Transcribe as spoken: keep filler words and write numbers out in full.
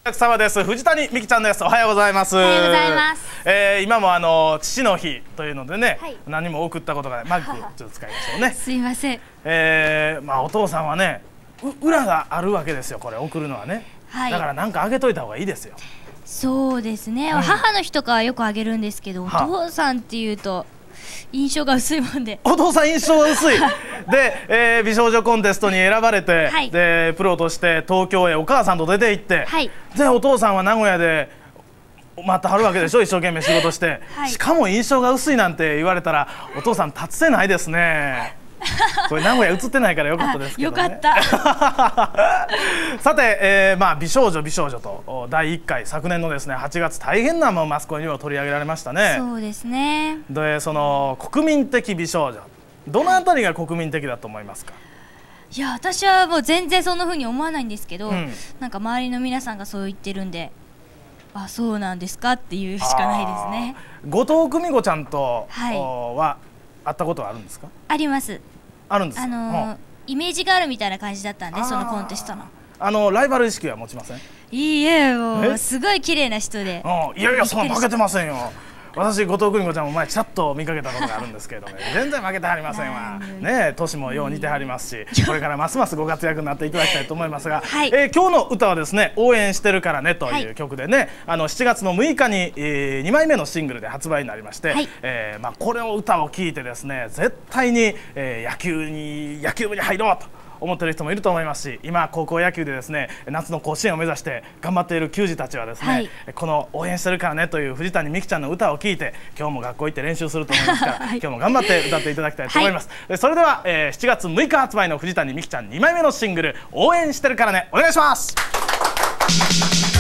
お客様です。藤谷美希ちゃんです。おはようございます。 おはようございます。 えー、今もあの父の日というのでね、 はい、 何も送ったことがない。マイクちょっと使いましょうね。 すいません。 えー、まあお父さんはね、裏があるわけですよ。これ送るのはね。はい、だからなんかあげといた方がいいですよ。 そうですね。うん、母の日とかはよくあげるんですけど、お父さんっていうと印象が薄いもんで。 お父さん印象が薄い。で、えー、美少女コンテストに選ばれて、はい、でプロとして東京へお母さんと出て行って、はい、でお父さんは名古屋で待ってはるわけでしょ。一生懸命仕事して、はい、しかも印象が薄いなんて言われたらお父さん立つせないですね。これ名古屋映ってないからよかったですけどね。よかった。さて、えー、まあ美少女美少女とだいいっかい昨年のですねはちがつ大変なマスコミにも取り上げられましたね。 そうですね。 でその国民的美少女、どのあたりが国民的だと思いますか？ いや私はもう全然そんな風に思わないんですけど、うん、なんか周りの皆さんがそう言ってるんで、あそうなんですかっていうしかないですね。 後藤久美子ちゃんと、はい、は会ったことはあるんですか？ あります。 あるんですか？ あのーうん、イメージがあるみたいな感じだったんで、そのコンテストのあのライバル意識は持ちません？ いいえ、もうすごい綺麗な人で、 うん、いやいやそんな負けてませんよ。私後藤久美子ちゃんも前ちらっと見かけたことがあるんですけれども、ね、全然負けてはりませんわね。年もよう似てはりますし、これからますますご活躍になっていただきたいと思いますが、はい、えー、今日の歌はですね応援してるからねという曲でね、はい、あのしちがつのむいかに、えー、にまいめのシングルで発売になりまして、はい、えー、まあ、これを歌を聴いてですね絶対に、えー、野球に野球部に入ろうと思っている人もいると思いますし、今高校野球でですね夏の甲子園を目指して頑張っている球児たちはですね、はい、この応援してるからねという藤谷美希ちゃんの歌を聴いて今日も学校行って練習すると思いますから、はい、今日も頑張って歌っていただきたいと思います。はい、それでは、えー、しちがつむいか発売の藤谷美希ちゃんにまいめのシングル応援してるからねお願いします。